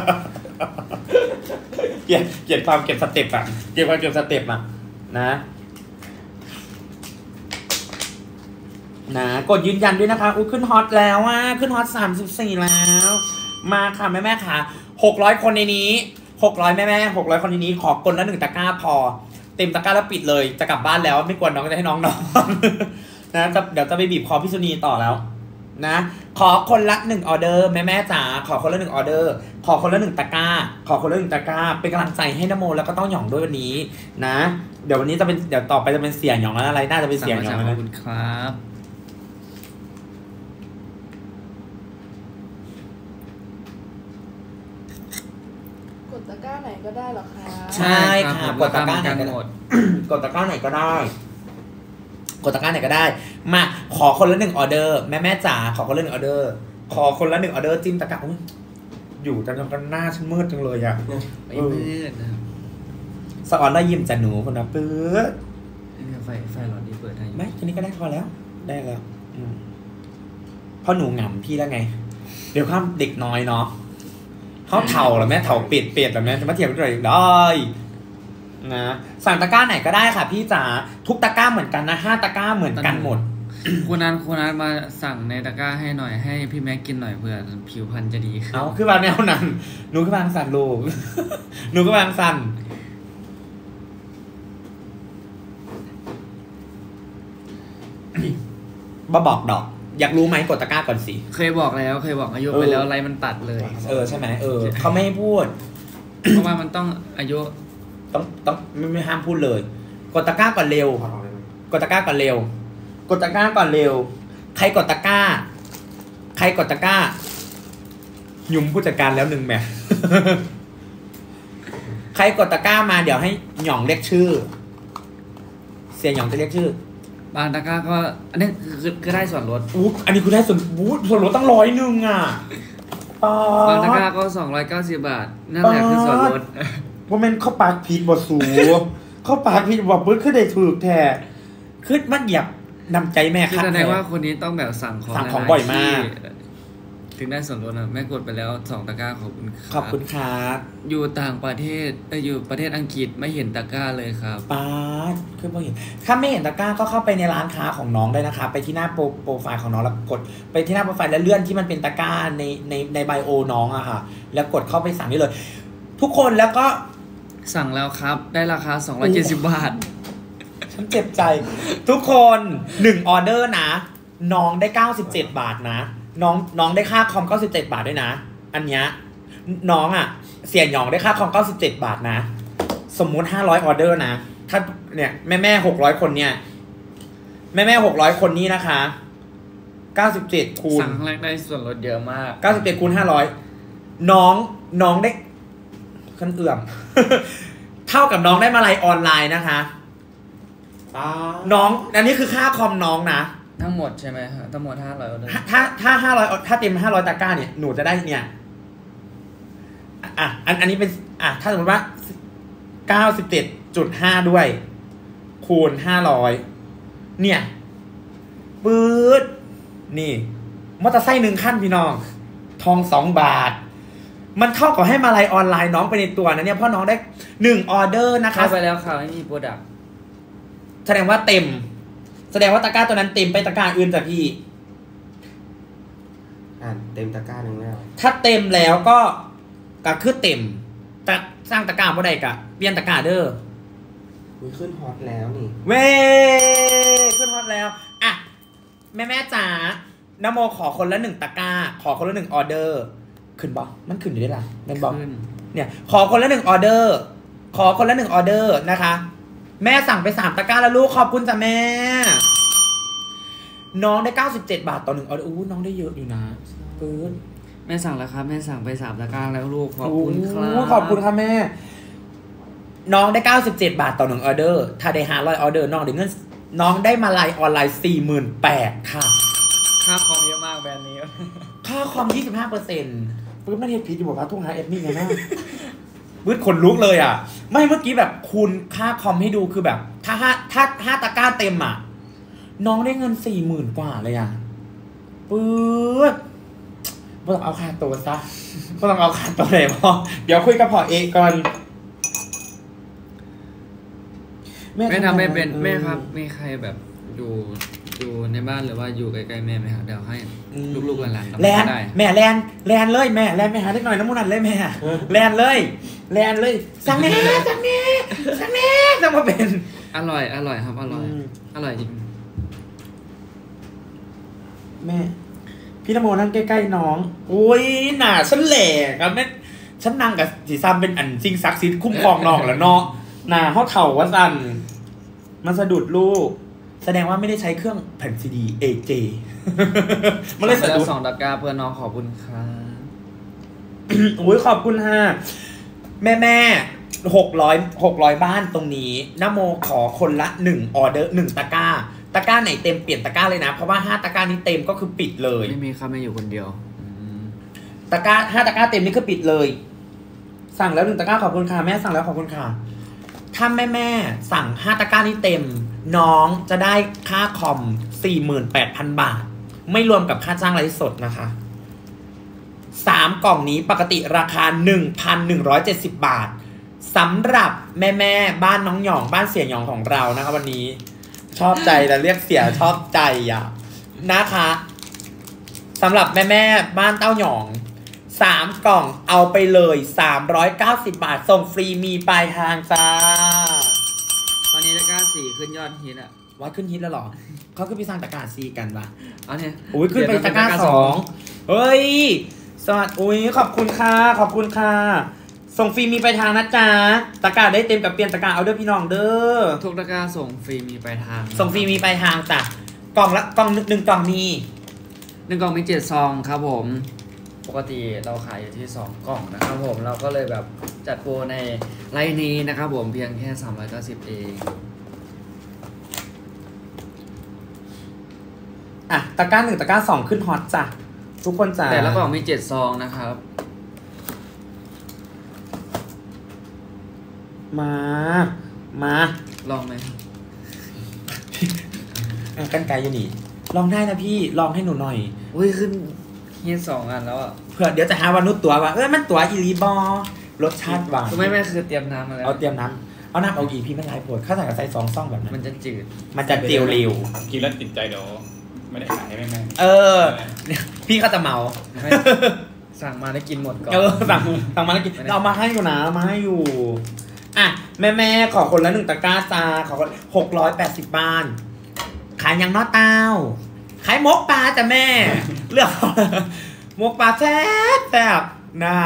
เกลียดความเก็บสเต็ปอะเกลียดความเก็บสเต็ปอะนะกดยืนยันด้วยนะคะอุ้ยขึ้นฮอตแล้วอ่ะขึ้นฮอต34แล้วมาค่ะแม่ค่ะ600คนในนี้600แม่600คนในนี้ขอกดละ1ตะกร้าพอเต็มตะกร้าแล้วปิดเลยจะกลับบ้านแล้วไม่กวนน้องจะให้น้องนอนนะเดี๋ยวจะไปบีบคอพี่สุนีต่อแล้วนะขอคนละ1ออเดอร์แม่จ๋าขอคนละ1ออเดอร์ขอคนละ1ตะกร้าขอคนละ1ตะกร้าเป็นกำลังใจให้นโมแล้วก็ต้องหย่องด้วยวันนี้นะเดี๋ยววันนี้จะเป็นเดี๋ยวต่อไปจะเป็นเสียงหย่องแล้วอะไรน่าจะเป็นเสียงหย่องแล้วนะขอบคุณครับกดตะกร้าไหนก็ได้หรอคะใช่ค่ะกดตะกร้าไหนก็หมดกดตะกร้าไหนก็ได้กดตะกร้าไหนก็ได้มาขอคนละ1ออเดอร์แม่จ๋าขอคนละ1ออเดอร์ขอคนละ1ออเดอร์จิ้มตะกร้าอยู่จังกันหน้าฉันมืดจังเลยอ่ะไม่มืดนะสอนแล้วยิ้มจะหนูคนนะปื๊ดไฟหลอดนี้เปิดได้ไหมทีนี้ก็ได้พอแล้วได้แล้วเพราะหนูหงำพี่แล้วไงเดี๋ยวข้ามเด็กน้อยเนาะเขาเถ่าหรอแม่เถ่าเปียดหรอแม่จะมาเทียบกันเลยได้นะสั่งตะกร้าไหนก็ได้ค่ะพี่จ๋าทุกตะกร้าเหมือนกันนะ5ตะกร้าเหมือนกันหมดคุณนันมาสั่งในตะกร้าให้หน่อยให้พี่แม็กกินหน่อยเพื่อผิวพรรณจะดีเอาคือบางแนวนั้นหนูคือบางสั่นลูกหนูคือบางสั่นบอกดอกอยากรู้ไหมกดตะกร้าก่อนสิเคยบอกอายุไปแล้วอะไรมันตัดเลยใช่ไหมเขาไม่ให้พูดเพราะว่ามันต้องอายุต้องไม่ห้ามพูดเลยกดตะกร้าก่อนเร็วกดตะกร้าก่อนเร็วกดตะกร้าก่อนเร็วใครกดตะกร้ายุ่มผู้จัดการแล้ว1แม่ใครกดตะกร้ามาเดี๋ยวให้หย่องเรียกชื่อเสียหย่องจะเรียกชื่อบางตะกร้าก็อันนี้คือได้ส่วนลดอันนี้คือได้ส่วนลดตั้ง100อ่ะบางตะกร้าก็290 บาทนั่นแหละคือส่วนลดว่ามันเข้าปากผิดบ่สูเข้าปากผิดบ่เบิ้ลขึ้นได้ถูกแท้ขึ้นมันเหยียบนำใจแม่ครับแสดงว่าคนนี้ต้องแบบสั่งของบ่อยมากถึงได้ส่วนลดนะแม่กดไปแล้ว2ตะกร้าขอบคุณครับอยู่ต่างประเทศอยู่ประเทศอังกฤษไม่เห็นตะกร้าเลยครับคือไม่เห็นถ้าไม่เห็นตะกร้าก็เข้าไปในร้านค้าของน้องได้นะคะไปที่หน้าโปรไฟล์ของน้องแล้วกดไปที่หน้าโปรไฟล์แล้วเลื่อนที่มันเป็นตะกร้าในไบโอน้องอะค่ะแล้วกดเข้าไปสั่งได้เลยทุกคนแล้วก็สั่งแล้วครับได้ราคา270 บาทฉันเจ็บใจทุกคน1ออเดอร์นะน้องได้97 บาทนะน้องได้ค่าคอม97 บาทด้วยนะอันเนี้ยน้องอ่ะเสียหยองได้ค่าคอม97 บาทนะสมมุติ500ออเดอร์นะถ้าเนี่ยแม่600คนเนี่ยแม่600คนนี้นะคะ97คูณสั่งแรกได้ส่วนลดเยอะมาก 97คูณ500น้องได้ขั้นเอื่อม เท่ากับน้องได้มาลัยออนไลน์นะคะน้องอันนี้คือค่าคอมน้องนะทั้งหมดใช่ไหมฮะทั้งหมด500ออเดอร์ถ้า500ถ้าเต็ม500ตะกร้าเนี่ยหนูจะได้เนี่ยอันนี้เป็นถ้าสมมติว่า 97.5 ด้วยคูณ500เนี่ยปื๊ดนี่มอเตอร์ไซค์1 คันพี่น้องทอง2 บาทมันเท่ากับให้มาลัยออนไลน์น้องไปในตัวนะเนี่ยเพราะน้องได้1ออเดอร์นะคะเข้าไปแล้วค่ะไม่มีโปรดักต์แสดงว่าเต็มแสดงว่าตะกร้าตัวนั้นเต็มไปตะกร้าอื่นจ้ะพี่เต็มตะกร้านึงแล้วถ้าเต็มแล้วก็คือเต็มแต่สร้างตะกร้าบ่ได้กะเปลี่ยนตะกร้าเด้อขึ้นฮอตแล้วนี่เว้ขึ้นฮอตแล้วอ่ะแม่จ๋านโมขอคนละ1ตะกร้าขอคนละ1ออเดอร์ขึ้นบ่มันขึ้นอยู่ได้ล่ะแม่นบ่เนี่ยขอคนละ1ออเดอร์ขอคนละ1ออเดอร์นะคะแม่สั่งไป3ตะกร้าแล้วลูกขอบคุณจ้ะแม่น้องได้97 บาทต่อ1ออเดอร์น้องได้เยอะอยู่นะปื๊ดแม่สั่งแล้วครับแม่สั่งไป3ตะกร้าแล้วลูกขอบคุณครับขอบคุณครับแม่น้องได้97 บาทต่อ1ออเดอร์ถ้าได้500ออเดอร์น้องได้เงินน้องได้มาลัยออนไลน์ 48,000 ค่ะค่าคอมเยอะมากแบรนด์นี้ค่าคอม 25% ปื๊ดไม่ได้ผิดอยู่บอกว่าทุ่งหาเอฟนี่ไงแม่ปื๊ดขนลุกเลยอ่ะไม่เมื่อกี้แบบคูณค่าคอมให้ดูคือแบบถ้าตะกร้าเต็มอ่ะน้องได้เงิน 40,000 กว่าเลยอ่ะปื๊ดไม่ต้องเอาค่าตัวซะไม่ต้องเอาค่าตัวไหนพอเดี๋ยวคุยกับพ่อเอกก่อนแม่ทำไม่เป็นแม่ครับมีใครแบบอยู่ในบ้านหรือว่าอยู่ใกล้ๆแม่ไหมครับเดี๋ยวให้ลูกๆหลานๆแลนได้แม่แลนเลยแม่แลนไปหาเล็กหน่อยน้ำมันนั่นเลยแม่แลนเลยสั่งแม่สั่งมาเป็นอร่อยครับอร่อยจริงแม่พี่นโมนั่งใกล้ๆน้องอุ้ยหน่าฉันแหล่ครับแม่ฉันนั่งกับสีซ้ำเป็นอันซิงซักซิดคุ้มครองน้องแล้วเนาะหน่าเขาเข่าว่าสั่นมันสะดุดลูกแสดงว่าไม่ได้ใช้เครื่องแผ่นซีดี AJ มันเลยสะดุด 2 ตะกร้าเพื่อนน้องขอบคุณครับอุ้ยขอบคุณฮะแม่600บ้านตรงนี้นะโมขอคนละ1ออเดอร์1ตะกร้าไหนเต็มเปลี่ยนตะกร้าเลยนะเพราะว่า5ตะกร้านี้เต็มก็คือปิดเลยไม่มีครับไม่อยู่คนเดียวตะกร้า5ตะกร้าเต็มนี่คือปิดเลยสั่งแล้ว1ตะกร้าขอบคุณค่ะแม่สั่งแล้วขอบคุณค่ะถ้าแม่สั่ง5ตะกร้านี้เต็มน้องจะได้ค่าคอม 48,000 บาทไม่รวมกับค่าจ้างไลฟ์สดนะคะ3กล่องนี้ปกติราคา 1,170 บาทสำหรับแม่บ้านน้องหยองบ้านเสี่ยหยองของเรานะคะวันนี้ชอบใจแต่เรียกเสียชอบใจอ่ะนะคะสำหรับแม่บ้านเต้าหยอง3กล่องเอาไปเลย390 บาทส่งฟรีมีปลายทางจ้าตอนนี้ตะกร้า4ขึ้นยอดฮิตอ่ะว่าขึ้นฮิตแล้วเหรอเขาขึ้นไปสร้างตะกร้าซีกันปะเอาเนี่ยอุ้ยขึ้นไปตะกร้า2เฮ้ยสวัสดีอุ้ยขอบคุณค่ะส่งฟรีมีปลายทางนะจ๊ะตะกร้าได้เต็มกับเปลี่ยนตะกร้าเอาเด้อพี่น้องเด้อทุกตะกร้าส่งฟรีมีปลายทางส่งฟรีมีปลายทางจ้ะกล่อง1กล่องมี 1 กล่องมี7 ซองครับผมปกติเราขายอยู่ที่2 กล่องนะครับผมเราก็เลยแบบจัดโปรในไลน์นี้นะครับผมเพียงแค่390เองอ่ะตะกร้า1ตะกร้า2ขึ้นฮอตจ้ะทุกคนจ้ะแต่ละกล่องมี7 ซองนะครับมาลองไหมกันไกลอยู่นี่ลองได้นะพี่ลองให้หนูหน่อยอุ้ยขึ้นฮิต2 อันแล้วอ่ะเผื่อเดี๋ยวจะหาวันนุษตัวว่ามันตัวอีลีบอรสชาติหวานคือไม่คือเตรียมน้ำมาแล้วเอาเตรียมน้ำเอาน้ำเอาอีพี่ไม่ไรโผล่ข้าวใส่กับใส่2 ซ่องแบบนั้นมันจะจืดมันจะเตียวเร็วกินแล้วติดใจเดี๋ยวไม่ได้ขายให้แม่พี่เขาจะเมาไม่สั่งมาได้กินหมดก่อนสั่งมาแล้วกินเรามาให้อยู่นะมาให้อยู่อ่ะแม่ขอคนละ1ตะกร้าจ้าขอคน680บ้านขายยังน้อเต้าขายมกปลาจ้ะแม่เลือกมกปลาแซ่บนะ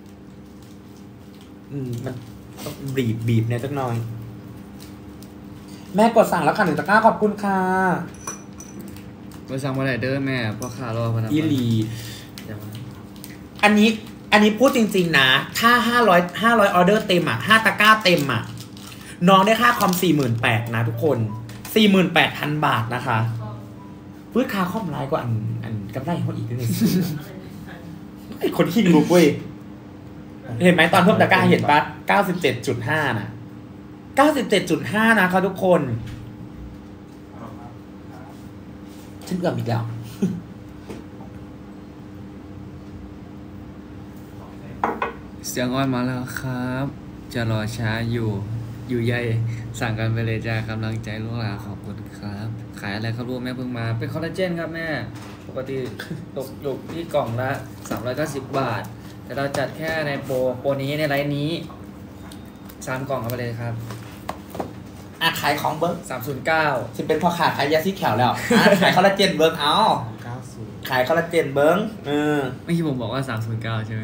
มันต้องบีบเนี่ยสักหน่อยแม่กดสั่งแล้วค่ะ1ตะกร้าขอบคุณค่ะไปสั่งมาไหนเด้อแม่พ่อค้ารอพนักงานอีหลีอันนี้พูดจริงๆนะถ้า500ออเดอร์เต็มอ่ะ5ตะกร้าเต็มอ่ะน้องได้ค่าคอม 48,000 นะทุกคน 48,000 บาทนะคะพื้นค่าคอมร้ายกว่าอันกำไรเขาอีกเลยไอ้คนขี้ลุกเว้ยเห็นไหมตอนเพิ่มตะกร้าเห็นปะ 97.5 นะ 97.5 นะครับทุกคนฉันเกือบอีกแล้วเสียงอ้อนมาแล้วครับ จะรอช้าอยู่ใหญ่สั่งกันไปเลยจ้ากำลังใจลูกหลานขอบคุณครับขายอะไรครับลูกแม่เพิ่งมาเป็นคอลลาเจนครับแม่ปกติตกอยู่ที่กล่องละ390 บาทแต่เราจัดแค่ในโปรนี้ในไลน์นี้3 กล่องกันไปเลยครับขายของเบิ้ง 309 จะเป็นพอขาขายยาซีแขวแล้วขายคอลลาเจนเบิ้งเอาขายคอลลาเจนเบิ้งไม่ใช่ผมบอกว่า309ใช่ไหม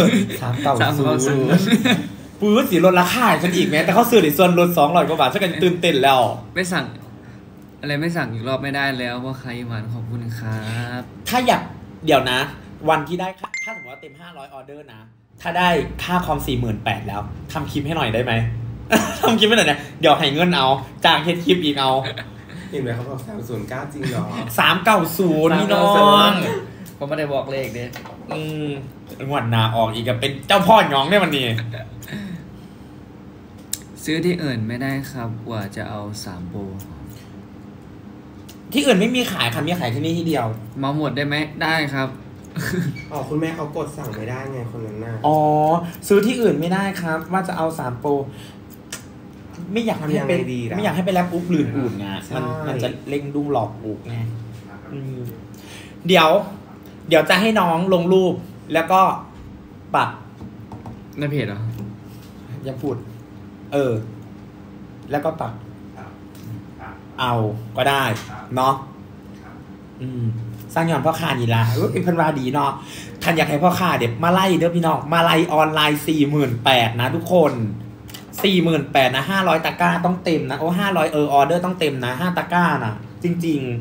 390ปื้ดสีลดราคาฉันอีกแม้แต่เขาซื้อในส่วนลด200 กว่าบาทฉันกันตื่นเต้นแล้วไม่สั่งอีกรอบไม่ได้แล้วเพราะใครหวานขอบคุณครับถ้าอยากเดี๋ยวนะวันที่ได้ถ้าสมมติว่าเต็ม500ออเดอร์นะถ้าได้ค่าคอม 48,000 แล้วทำคลิปให้หน่อยได้ไหมทำคลิปให้หน่อยนะเดี๋ยวให้เงินเอาจ้างเฮ็ดคลิปอีกเอาเห็นไหมเขาบอก309จริงเหรอ 390พี่น้องผมไม่ได้บอกเลขเด้งวดหน้าออกอีกก็เป็นเจ้าพ่อหยองเนี่ยวันนี้ซื้อที่อื่นไม่ได้ครับกว่าจะเอา3 โปรที่อื่นไม่มีขายค่ะมีขายที่นี่ที่เดียวเมาหมดได้ไหมได้ครับอ๋อคุณแม่เขากดสั่งไม่ได้ไงคนนั้นน่ะอ๋อซื้อที่อื่นไม่ได้ครับ ว่าจะเอา3 โปรไม่อยากให้เป็นไม่อยากให้ไปแลบอุ๊บลื่นอุ่นไงมันจะเล่งดุ้งหลอกอุ๊บไงเดี๋ยวจะให้น้องลงรูปแล้วก็ปักในเพจเหรออย่าพูดแล้วก็ปักเอาก็ได้เนาะสร้างย้อนพ่อค้านี่ล่ะเป็นพันวาดีเนาะท่านอยากให้พ่อค้าเด็บมาไล่เด้อพี่น้องมาไล่ออนไลน์48,000นะทุกคน48,000นะ500 ตะกร้าต้องเต็มนะ500ออเดอร์ต้องเต็มนะ5 ตะกร้านะจริง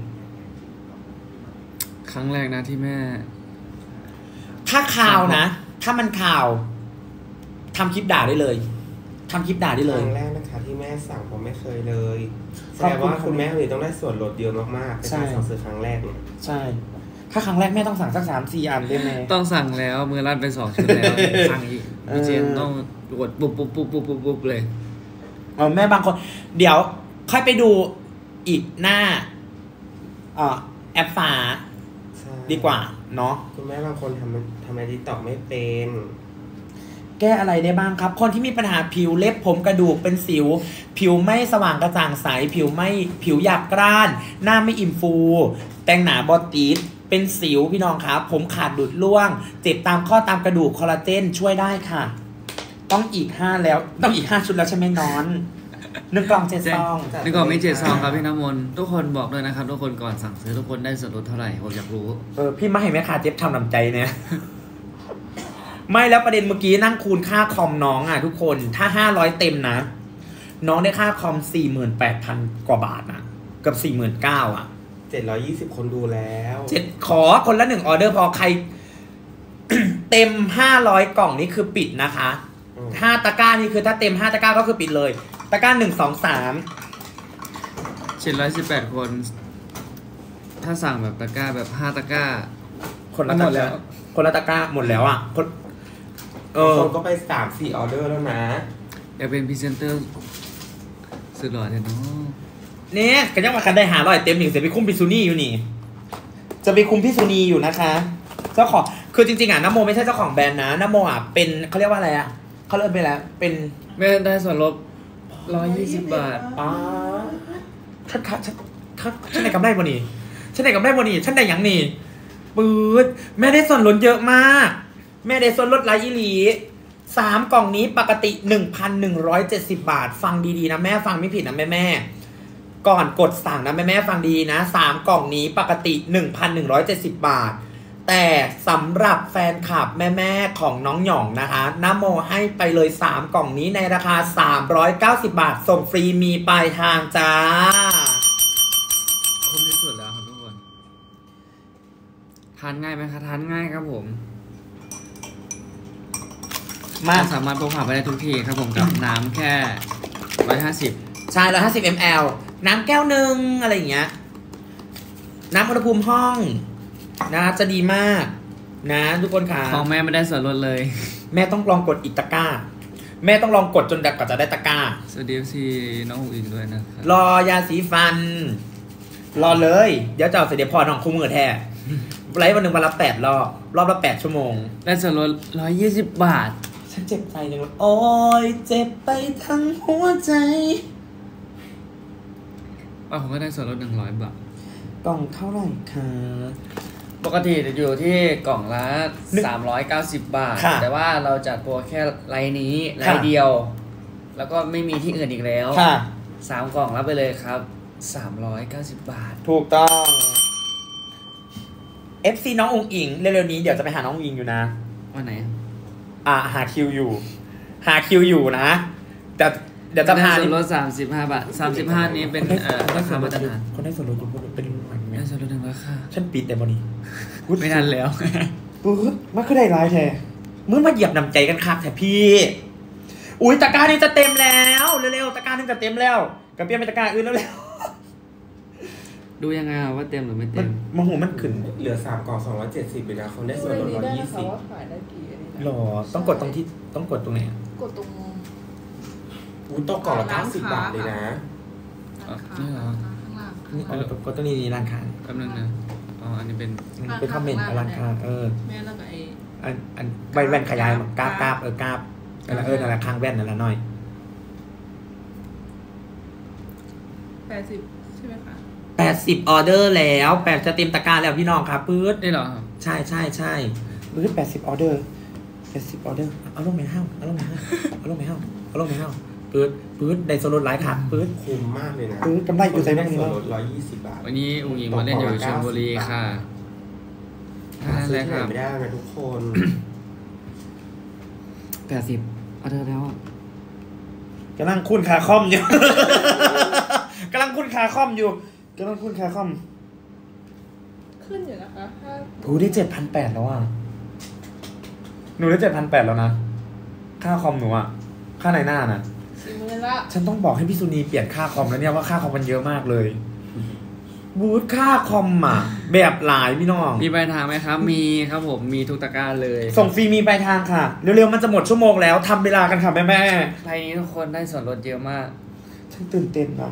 ครั้งแรกนะที่แม่ถ้าข่าวนะถ้ามันข่าวทำคลิปด่าได้เลยทำคลิปด่าได้เลยครั้งแรกนะคะที่แม่สั่งผมไม่เคยเลยแสดงว่าคุณแม่เลยต้องได้ส่วนลดเยอะมากๆในการสั่งซื้อครั้งแรกเนี่ยใช่ถ้าครั้งแรกแม่ต้องสั่งสัก3-4 อันได้ไหมต้องสั่งแล้วมือลั่นไป2 ชุดแล้วสั่งอีกพี่เจนต้องกดปุ๊บเลยแม่บางคนเดี๋ยวค่อยไปดูอีกหน้าแอปฟ้าดีกว่าเนาะคุณแม่บางคนทำไมติ๊กต็อกไม่เป็นแก้อะไรได้บ้างครับคนที่มีปัญหาผิวเล็บผมกระดูกเป็นสิวผิวไม่สว่างกระจ่างใสผิวหยาบกร้านหน้าไม่อิ่มฟูแต่งหนาบอตีดเป็นสิวพี่น้องครับผมขาดดูดร่วงเจ็บตามข้อตามกระดูกคอลลาเจนช่วยได้ค่ะต้องอีก5แล้วต้องอีก5 ชุดแล้วใช่ไหมน้อน1 กล่อง 7 ซอง 1 กล่องมี7 ซองครับพี่น้ำมนต์ทุกคนบอกด้วยนะครับทุกคนก่อนสั่งซื้อทุกคนได้ส่วนลดเท่าไหร่ผมอยากรู้พี่มาให้แม่ค้าเจ็บทำน้ำใจเนี่ยไม่แล้วประเด็นเมื่อกี้นั่งคูณค่าคอมน้องอ่ะทุกคนถ้า500เต็มนะน้องได้ค่าคอม 48,000 กว่าบาทนะเกือบ 49,000 อ่ะ 720 คนดูแล้วขอคนละ1 ออเดอร์พอใคร เต็ม500 กล่องนี่คือปิดนะคะ5 ตะกร้านี่คือถ้าเต็ม5 ตะกร้าก็คือปิดเลยตะกร้า1 2 3 718 คนถ้าสั่งแบบตะกร้าแบบ5 ตะกร้าคนละหมดแล้วคนละตะกร้าหมดแล้วอ่ะคนก็ไป 3-4 ออเดอร์แล้วนะอยากเป็นพรีเซนเตอร์สุดหล่อเลยเนาะเนี่ยก็ยังมาคันได้500เต็ม1เสียไปคุมพิซูนี่อยู่นี่จะไปคุมพิซูนี่อยู่นะคะเจ้าของคือจริงๆอ่ะน้ำโมไม่ใช่เจ้าของแบรนด์นะน้ำโมอ่ะเป็นเขาเรียกว่าอะไรอ่ะเขาเรียกเป็นอะไรเป็นไม่ได้ส่วนลด120 บาทฉันได้กำไรบ่นี่ฉันได้อย่างนี่ปื๊ดแม่ได้ส่วนลดเยอะมากแม่ได้ส่วนลดหลายอีหลี3 กล่องนี้ปกติ 1,170 บาทฟังดีๆนะแม่ฟังไม่ผิดนะแม่ก่อนกดสั่งนะแม่ฟังดีนะ3 กล่องนี้ปกติ 1,170 บาทแต่สำหรับแฟนคลับแม่ของน้องหย่องนะคะน้ำโมให้ไปเลย3 กล่องนี้ในราคา390 บาทส่งฟรีมีปลายทางจ้าคุ้มที่สุดแล้วครับทุกคนทานง่ายไหมคะทานง่ายครับผมสามารถพกพาไปได้ทุกที่ครับผมกับน้ำแค่150 ใช่150 ml น้ำแก้วนึงอะไรอย่างเงี้ยน้ำอุณหภูมิห้องนะจะดีมากนะทุกคนค่ะของแม่ไม่ได้ส่วนลดเลยแม่ต้องลองกดอีกตะกร้าแม่ต้องลองกดจนกว่าจะได้ตะกร้าสวัสดีซีน้องอีกด้วยนะครับรอยาสีฟันรอเลยเดี๋ยวจะเอาเสด็จพอน้องคู่มือแท้ไลฟ์วันหนึ่งวันละ8 รอบละ8 ชั่วโมงได้ส่วนลด120 บาทฉันเจ็บใจจังเลยโอ้ยเจ็บไปทั้งหัวใจผมก็ได้ส่วนลด100 บาทกล่องเท่าไหร่คะปกติจะอยู่ที่กล่องละ390 บาทแต่ว่าเราจัดโปรแค่ไลน์นี้ไลน์เดียวแล้วก็ไม่มีที่อื่นอีกแล้ว3 กล่องรับไปเลยครับ390 บาทถูกต้อง FC น้ององอิงเร็วๆนี้เดี๋ยวจะไปหาน้องอิงอยู่นะวันไหนหาคิวอยู่นะแต่เดี๋ยวจะพาส่วนลด35 บาท35นี้เป็นราคามาตรฐานคนได้ส่วนลดอยู่เป็นได้ส่วนลด1ราคาฉันปิดแต่บนี้ไม่ทันแล้วปุ๊บมันก็ได้ร้ายแท้เมื่อมาเหยียบนำใจกันคักแท้พี่อุ้ยตะกร้านี่จะเต็มแล้วเร็วๆตะกร้านี่จะเต็มแล้วกับเปี้ยนเป็นตะกร้าอื่นแล้วดูยังไงว่าเต็มหรือไม่เต็มมหัวมันขึ้นเหลือ3 กล่อง270เลยนะคนได้ส่วนลด 120หรอต้องกดตรงที่ต้องกดตรงไหนกดตรงตกกล่องละ90 บาทเลยนะนี่เหรอกดตรงนี้ร้านค้าแป๊บนึงนะอันนี้เป็นเป็นคอมเมนต์อลังการแม่แล้วก็อันใบแว่นขยายกราบกราบนั่นแหละนั่นแหละข้างแว่นนั่นแหละหน่อย 80ใช่ไหมคะ 80ออเดอร์แล้ว8จะเต็มตะกร้าแล้วพี่น้องครับปื๊ดได้เหรอครับใช่ปื๊ด80ออเดอร์80ออเดอร์เอาลงไม่ห้าวเอาลงไม่ห้าวปื๊ดได้โซลูไลท์ค่ะปื๊ดคุ้มมากเลยนะปื๊ดกำไรอยู่ใจบ้างส่นี่วนเนาะลด120 บาทวันนี้อุ้งอิงมาเล่นอยู่ชลบุรีค่ะหาซื้อที่ไหนครับไม่ได้นะทุกคน 80ออเดอร์แล้วกำลังคุ้นคาคอมอยู่ กำลังคุ้นคาคอมขึ้นอยู่นะคะถ้ากูได้7,800แล้วอ่ะหนูได้7,800แล้วนะค่าคอมหนูอ่ะค่าในหน้าน่ะ 40,000ละฉันต้องบอกให้พี่สุนีเปลี่ยนค่าคอมแล้วเนี่ยว่าค่าคอมมันเยอะมากเลยบูธค่าคอมอ่ะแบบหลายพี่น้องมีปลายทางไหมครับ มีครับผม มีทุกตะกร้าเลยส่งฟรีมีปลายทางค่ะ เร็วๆมันจะหมดชั่วโมงแล้วทำเวลากันค่ะแม่ไลน์นี้ทุกคนได้ส่วนลดเยอะมากๆฉันตื่นเต้นนะ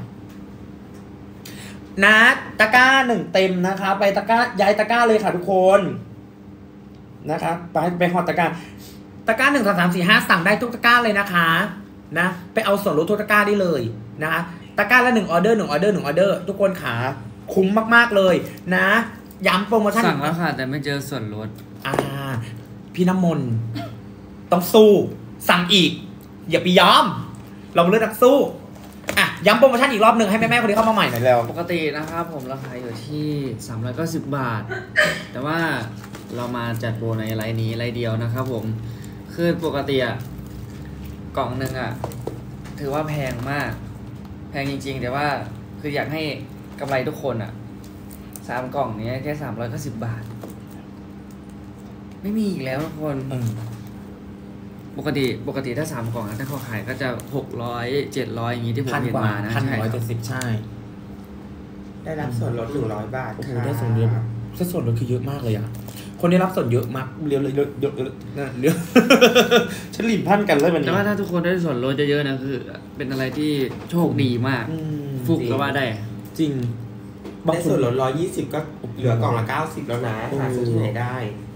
นะตะกร้า1เต็มนะคะไปตะกร้าย้ายตะกร้าเลยค่ะทุกคนนะคะไปหอดตะกร้า1 2 3 4 5สั่งได้ทุกตะกร้าเลยนะคะนะไปเอาส่วนลดทุกตะกร้าได้เลยนะคะตะกร้าละ1ออเดอร์ทุกคนขาคุ้มมากๆเลยนะย้ำโปรโมชั่นสั่งแล้วค่ะ แต่ไม่เจอส่วนลดพี่น้ำมนต์ต้องสู้สั่งอีกอย่าไปยอมเราเลือกนักสู้ย้ำโปรโมชั่นอีกรอบหนึ่งให้แม่ๆคนที่เข้ามาใหม่หน่อยแล้วปกตินะครับผมราคาอยู่ที่390 บาท แต่ว่าเรามาจัดโปรในไลน์นี้ไลน์เดียวนะครับผมคือปกติกล่องหนึ่งถือว่าแพงมากแพงจริงๆแต่ว่าคืออยากให้กำไรทุกคน3กล่องนี้แค่390 บาทไม่มีอีกแล้วทุกคนปกติถ้า3กล่องถ้าเขาขายก็จะ600 700อย่างนี้ที่ผมเห็นมานะ 1,170ใช่ได้รับส่วนลด100 บาทโอ้โหค่ะได้ส่วนเยอะส่วนลดคือเยอะมากเลยคนได้รับส่วนเยอะมากเยอะฉันหลิมพันกันเลยวันนี้แต่ว่าถ้าทุกคนได้ส่วนลดเยอะๆนะคือเป็นอะไรที่โชคดีมากฟุกก็ว่าได้จริงได้ส่วนลด120ก็เหลือกล่องละ90แล้วนะหาซื้อที่ไหนได้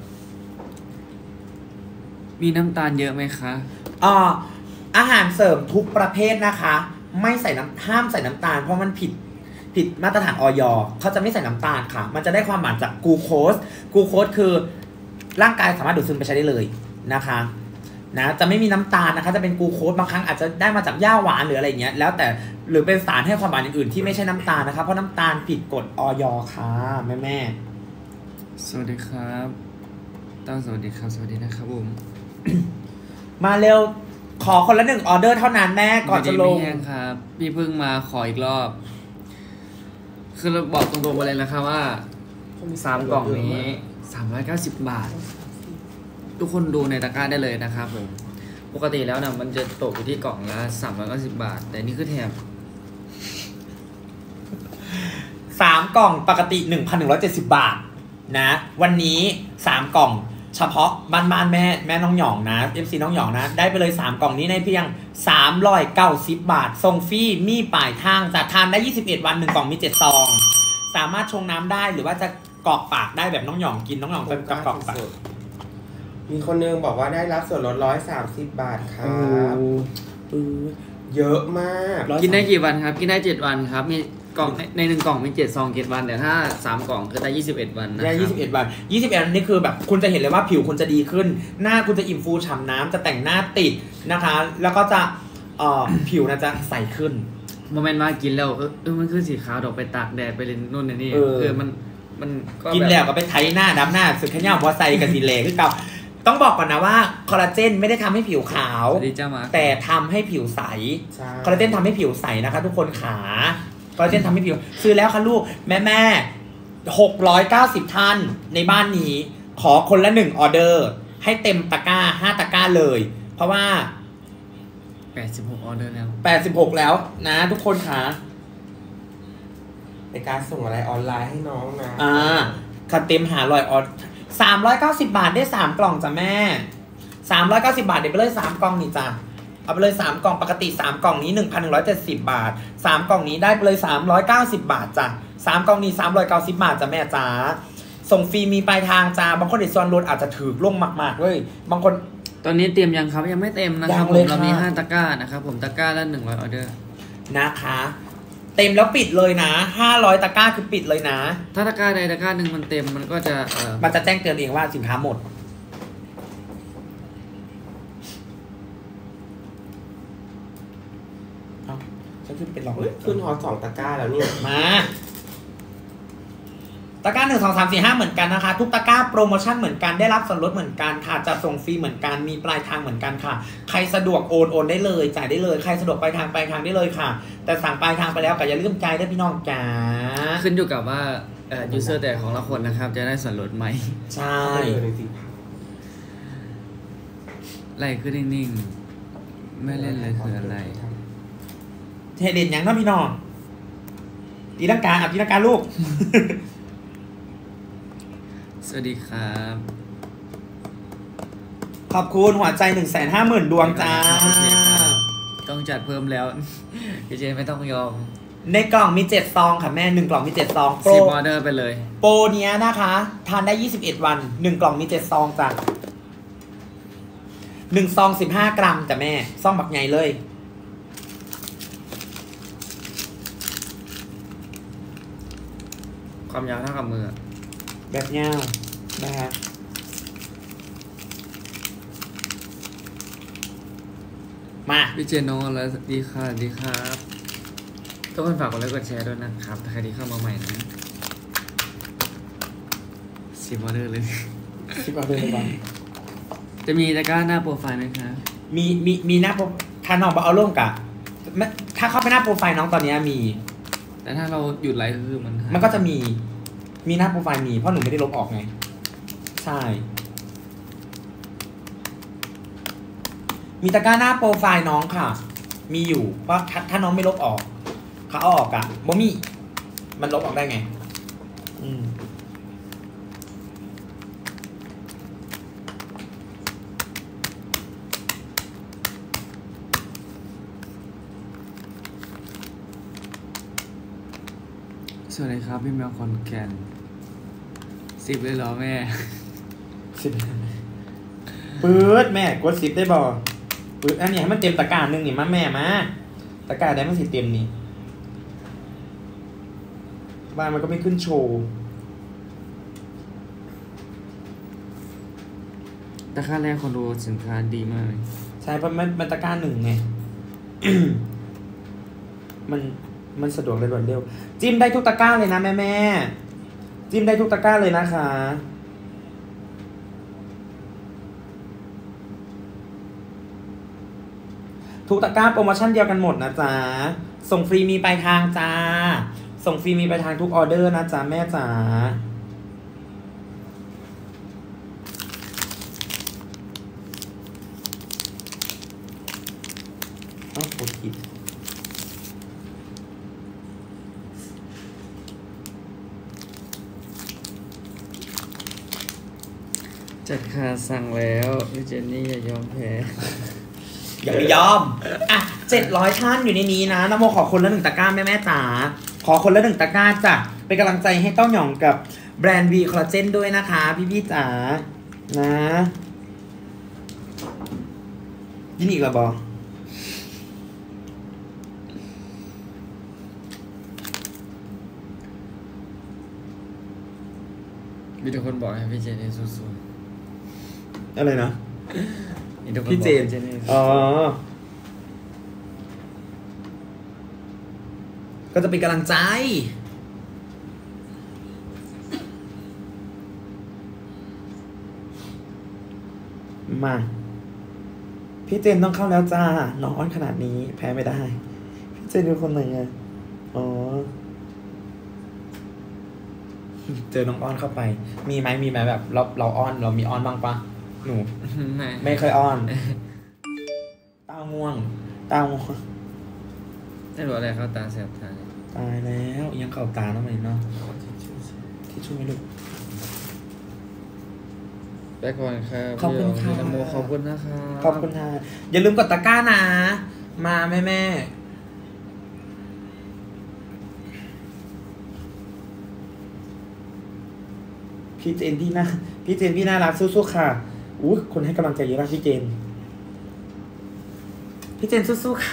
มีน้ำตาลเยอะไหมคะอาหารเสริมทุกประเภทนะคะไม่ใส่ห้ามใส่น้ำตาลเพราะมันผิดมาตรฐานอย.เขาจะไม่ใส่น้ำตาลค่ะมันจะได้ความหวานจากกลูโคสคือร่างกายสามารถดูดซึมไปใช้ได้เลยนะคะนะจะไม่มีน้ำตาลนะคะจะเป็นกลูโคสบางครั้งอาจจะได้มาจากหญ้าหวานหรืออะไรเงี้ยแล้วแต่หรือเป็นสารให้ความหวานอื่นๆที่ไม่ใช่น้ำตาลนะคะเพราะน้ำตาลผิดกฎอย.ค่ะแม่สวัสดีครับต้อนสวัสดีครับสวัสดีนะครับผมมาเร็วขอคนละ1ออเดอร์เท่านั้นแม่ก่อนจะลงครับพี่เพิ่งมาขออีกรอบคือเราบอกตรงๆไปเลยนะครับว่า3กล่องนี้390 บาททุกคนดูในตะกร้าได้เลยนะครับผมปกติแล้วนะมันจะตกอยู่ที่กล่องละ390 บาทแต่นี่คือแถม 3กล่องปกติ 1,170 บาทนะวันนี้3กล่องเฉพาะบ้านแม่น้องหยองนะ MC น้องหยองนะได้ไปเลย3กล่องนี้ในเพียง390 บาทส่งฟรีมีปลายทางจะทานได้21วัน1กล่องมี7ซองสามารถชงน้ำได้หรือว่าจะกรอกปากได้แบบน้องหยองกินน้องหยองจะกรอกปากมีคนนึงบอกว่าได้รับส่วนลด130 บาทครับเยอะมากกินได้กี่วันครับกินได้7วันครับมีกล่องใน1กล่องมี7ซอง7วันแต่ถ้า3กล่องคือได้21วันนะได้21วัน21วันนี่คือแบบคุณจะเห็นเลยว่าผิวคุณจะดีขึ้นหน้าคุณจะอิ่มฟูฉ่ำน้ำจะแต่งหน้าติดนะคะแล้วก็จะผิวน่าจะใสขึ้นโมเมนต์ว่ากินแล้วมันคือสีขาวดอกไปตากแดดไปเลยนู่นนี่คือมันกินแล้วก็ไปไถหน้าดำหน้าสุดขย้ำวัวไซกับสีเหลคือเก่าต้องบอกก่อนนะว่าคอลลาเจนไม่ได้ทำให้ผิวขาวแต่ทำให้ผิวใสคอลลาเจนทำให้ผิวใสนะคะทุกคนขาคอลลาเจนทำให้ผิวซื้อแล้วค่ะลูกแม่690ท่านในบ้านนี้ขอคนละ1ออเดอร์ให้เต็มตะกร้า5ตะกร้าเลยเพราะว่า 86ออเดอร์แล้ว 86แล้วนะทุกคนค่ะในการส่งอะไรออนไลน์ให้น้องนะคันเต็ม500ออเดอร์390 บาทได้3กล่องจ้ะแม่390 บาทเดี๋ยวไปเลย3กล่องนี่จ้ะเอาไปเลย3กล่องปกติ3กล่องนี้ 1,170 บาท3กล่องนี้ได้ไปเลย390 บาทจ้ะ3กล่องนี้390 บาทจ้ะแม่จ๋าส่งฟรีมีปลายทางจ้าบางคนเด็ดซอนรถอาจจะถือลงมากๆเลยบางคนตอนนี้เตรียมยังครับยังไม่เต็มนะครับยังเลยเรามีค่ะ 5 ตะกร้านะครับผมตะกร้าละ100 ออเดอร์นะคะ เต็มแล้วปิดเลยนะ500 ตะกร้าคือปิดเลยนะถ้าตะกร้าใดตะกร้าหนึ่งมันเต็มมันก็จะมันจะแจ้งเตือนเองว่าสินค้าหมดเอ้าฉันขึ้นเป็นหลอกเฮ้ยขึ้นฮอต2 ตะกร้าแล้วเนี่ยมาตะกร้า1 2 3 4 5เหมือนกันนะคะ ทุกตะกร้าโปรโมชั่นเหมือนกันได้รับส่วนลดเหมือนกันค่ะจัดส่งฟรีเหมือนกันมีปลายทางเหมือนกันค่ะใครสะดวกโอนได้เลยจ่ายได้เลยใครสะดวกปลายทางได้เลยค่ะ แต่สั่งปลายทางไปแล้วก็อย่าลืมจ่ายด้วยพี่น้องจ๋าขึ้นอยู่กับว่ายูเซอร์แต่ของละคนนะครับจะได้ส่วนลดไหมใช่ไล่ขึ้นนิ่งๆไม่เล่นเลยคืออะไรเทเด่นยังเนาะพี่น้องตีลังกาตีลังกาลูกสวัสดีครับขอบคุณหัวใจ 150,000 ดวงจ้าโอเคครับต้องจัดเพิ่มแล้ว พี่เจไม่ต้องยอมในกล่องมี7ซองค่ะแม่1กล่องมี7ซองโปร 10 ออเดอร์ไปเลยโปรเนี้ยนะคะทานได้21 วัน1กล่องมี7ซองจ้ะ1ซอง15 กรัมจ้ะแม่ซองบักใหญ่เลยความยาวเท่ากับมือแบบเงานะคะมาพี่เจโนแล้วดีค่ะดีครับทุกคนฝากกดไลค์กดแชร์ด้วยนะครับถ้าใครที่เข้ามาใหม่นะ10 ออเดอร์เลย 10 ออเดอร์เลยบ้างจะมีตะกร้าหน้าโปรไฟล์ไหมครับมีหน้าโปรถ้าน้องเอาร่วมกับถ้าเข้าไปหน้าโปรไฟล์น้องตอนนี้มีแต่ถ้าเราหยุดไลฟ์คือมันหายมันก็จะมีหน้าโปรไฟล์มีเพราะหนูไม่ได้ลบออกไงใช่มีตะกร้าหน้าโปรไฟล์น้องค่ะ มีอยู่เพราะถ้าน้องไม่ลบออกเขาเอาออกอะบ่มีมันลบออกได้ไงสวัสดีครับพี่แมวคอนแกน10เลยเหรอแม่ปื๊ดแม่กด10ได้บ่ปื๊ดอันนี้ให้มันเต็มตะกร้าหนึ่งนี่มาแม่มาตะกร้าได้มันสิเต็มนี่บ้านมันก็ไม่ขึ้นโชว์ตะกร้าแรกคนดูสินค้าดีมากเลยใช่เพราะมันตะกร้าหนึ่งไง มันสะดวกเลยรวดเร็วจิ้มได้ทุกตะกร้าเลยนะแม่จิ้มได้ทุกตะกร้าเลยนะคะทุกตะกร้าโปรโมชั่นเดียวกันหมดนะจ๊ะส่งฟรีมีปลายทางจ้าส่งฟรีมีปลายทางทุกออเดอร์นะจ๊ะแม่จ๋าต้องกดผิดจัดค่าสั่งแล้วพี่เจนนี่อย่ายอมแพ้อย่าไปยอม อ่ะ700 ท่านอยู่ในนี้นะนโมขอคนละ1 ตะกร้าแม่จ๋าขอคนละ1 ตะกร้าจ้ะเป็นกำลังใจให้เต้าหย่องกับแบรนด์วีคอลลาเจนด้วยนะคะพี่จ๋านะยินอีกแล้วบอมีทุกคนบอกให้พี่เจนนี่สู้อะไรนะๆมีทุกคนพี่บอกเจนพี่เจนนี่อ๋อ ก็จะเป็นกำลังใจมาพี่เจนต้องเข้าแล้วจ้าน้องอ้อนขนาดนี้แพ้ไม่ได้พี่เจนเป็นคนไหนอ่ะอ๋อเจอน้องอ้อนเข้าไป มีไหมแบบเราอ้อนเรามีอ้อนบ้างปะหนู ไม่เคยอ้อนตาง่วงไม่รู้อะไรเข้าตาแสบตาเลยตายแล้วยังเข่าตาแล้วไหมเนาะที่ช่วยไม่รู้ไปก่อนครับขอบคุณค่ะพี่นโมขอบคุณนะครับขอบคุณค่ะอย่าลืมกดตะกร้านะ มาแม่พี่เจนพี่น่ารักสู้ๆค่ะอู้คนให้กำลังใจเยอะมากพี่เจนสู้ๆค่ะ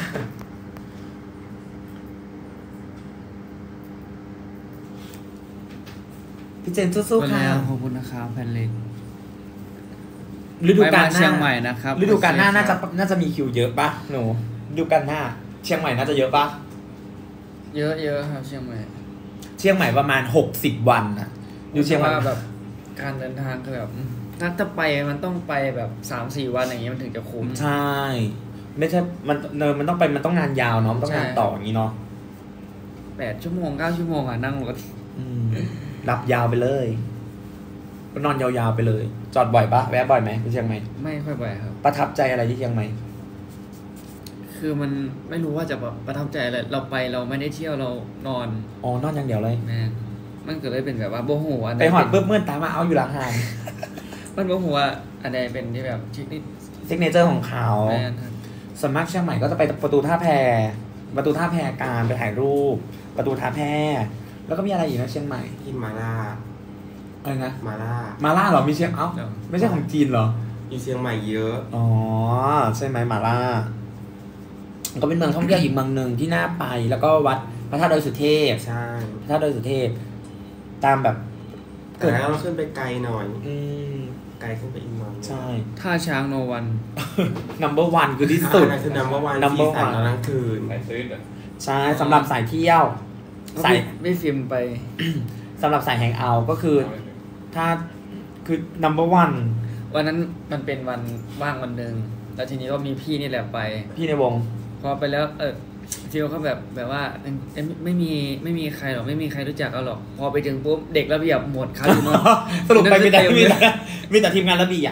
พี่เจนสู้ไปๆค่ะแล้วขอบคุณนะครับแผ่นเล็กฤดูกาลหไปมาเชียน้างใหม่นะครับฤดูกาลหน้าน่าจะมีคิวเยอะปะหนูฤดูกาลหน้า เชียงใหม่น่าจะเยอะปะเยอะครับเชียงใหม่เชียงใหม่ประมาณ60 วันนะอยู่เชียงใหม่ว่าแบบการเดินทางคือแบบถ้าไปมันต้องไปแบบ3-4 วันอย่างเงี้ยมันถึงจะคุ้มใช่ ไม่ใช่มันต้องไปมันต้องงานยาวเนาะมันต้องงานต่ออย่างนี้เนาะ 8 ชั่วโมง 9 ชั่วโมงอ่ะนั่งรถหลับยาวไปเลยก็นอนยาวๆไปเลย จอดบ่อยปะแวะบ่อยไหมที่เชียงใหม่ไม่ค่อยไปครับประทับใจอะไรที่เชียงใหม่คือมันไม่รู้ว่าจะแบบประทับใจอะไรเราไปเราไม่ได้เที่ยวเรานอนอ๋อนอนอย่างเดียวเลยแม่นมันก็เลยเป็นแบบว่าโบโหอันไปหอดปุ๊บเมื่อตามมาเอาอยู่หลังหานมันโบโหว่าอันใดเป็นที่แบบชิคนิดซิกเนเจอร์ของเขาแม่นครับส่วนมากเชียงใหม่ก็จะไปประตูท่าแพการไปถ่ายรูป ประตูท่าแพแล้วก็มีอะไรอีกนะเชียงใหม่กินมาล่าอะไรนะมาล่ามาล่าเหรอมีเชียงไม่ใช่ของจีนเหรออยู่เชียงใหม่เยอะอ๋อใช่ไหมมาล่าก็เป็นเมืองท่องเที่ยวอีกเมืองหนึ่งที่น่าไป แล้วก็วัดพระธาตุดอยสุเทพใช่พระธาตุดอยสุเทพ ตามแบบแต่แล้วเราขึ้นไปไกลหน่อยอืมไกลขึ้นไปอีกหน่อยใช่ท่าช้างโนวัน number one คือที่สุสุดดนั่นคือนัมเบอร์วัน number สีสัน one ตอนกลางคืนไหนซื้อเด้อใช่สำหรับสายเที่ยวสายไม่ฟิล์มไปสำหรับสายแฮงเอาท์ก็คือถ้าคือ number one วันนั้นมันเป็นวันว่างวันหนึ่งแล้วทีนี้ก็มีพี่นี่แหละไปพี่ในวงพอไปแล้วฟิลเขาแบบว่าไม่มีใครหรอกไม่มีใครรู้จักเขาหรอกพอไปถึงปุ๊บเด็กระเบียบหมดครับสรุปไปมีแต่ทีมงานระเบียบ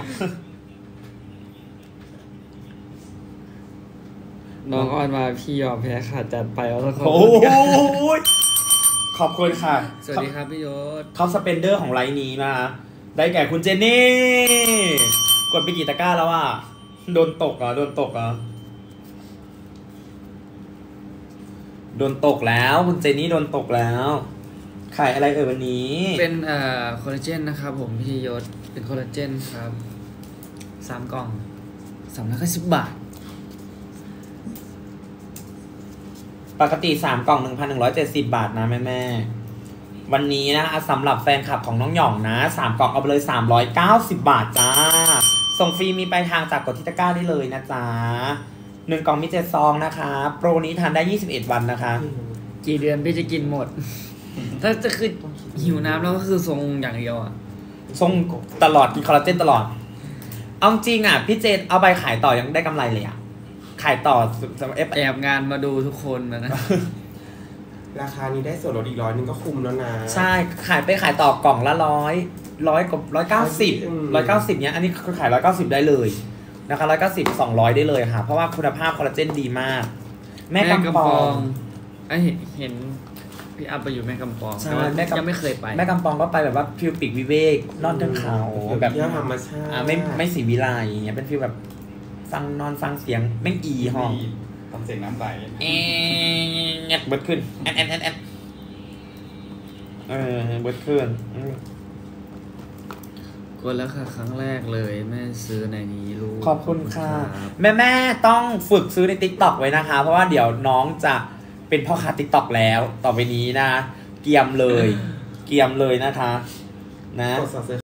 น้องอ้อนมาพี่ยอมแพ้ค่ะจัดไปแล้วทุกคนโอ้ยขอบคุณค่ะสวัสดีครับพี่ยศเขาสเปนเดอร์ของไลน์นี้มาได้แก่คุณเจนนี่กดไปกี่ตะกร้าแล้วอ่ะโดนตกเหรอโดนตกแล้วคุณเจนนี่โดนตกแล้วขายอะไรวันนี้เป็นคอลลาเจนนะครับผมพี่ยศเป็นคอลลาเจนครับ3 กล่อง310 บาทปกติ3 กล่อง 1,170 บาทนะแม่วันนี้นะสำหรับแฟนคลับของน้องหย่องนะ3 กล่องเอาไปเลย390 บาทจ้าส่งฟรีมีปลายทางจากกดที่ตะกร้าได้เลยนะจ๊ะ1 กล่องมี7 ซองนะคะโปรนี้ทานได้21 วันนะคะกี่เดือนพี่จะกินหมด ถ้าจะคือหิวน้ำแล้วก็คือทรงอย่างเดียวอ่ะส่งตลอดกินคอลลาเจนตลอดเอาจริงอ่ะพี่เจนเอาไปขายต่อยังได้กำไรเลยอ่ะขายต่อแอบงานมาดูทุกคนนะราคานี้ได้ส่วนลดอีก100ก็คุ้มแล้วนะใช่ขายต่อกล่องละ100กับ190เนี้ยอันนี้คือขาย190ได้เลยนะคะ190 200ได้เลยค่ะเพราะว่าคุณภาพคอลลาเจนดีมากแม่กำปองเห็นพี่อัพไปอยู่แม่กำปองใช่แต่ว่าแม่กำยังไม่เคยไปแม่กำปองก็ไปแบบว่าฟิลปิกวิเวกนอนเทิงเขาแบบเที่ยวธรรมชาติไม่สีวิไลอย่างเงี้ยเป็นฟิลแบบฟังเสียงแม่งอีห้องทำเสียงน้ำไหลเบิดขึ้นแอนเบิดขึ้นกดแล้วค่ะครั้งแรกเลยแม่ซื้อในนี้รู้ขอบคุณค่ะรับแม่ต้องฝึกซื้อใน TikTok ไว้นะคะ เพราะว่าเดี๋ยวน้องจะเป็นพ่อค้า TikTok แล้วต่อไปนี้นะ เกียมเลยนะคะนะกด subscribe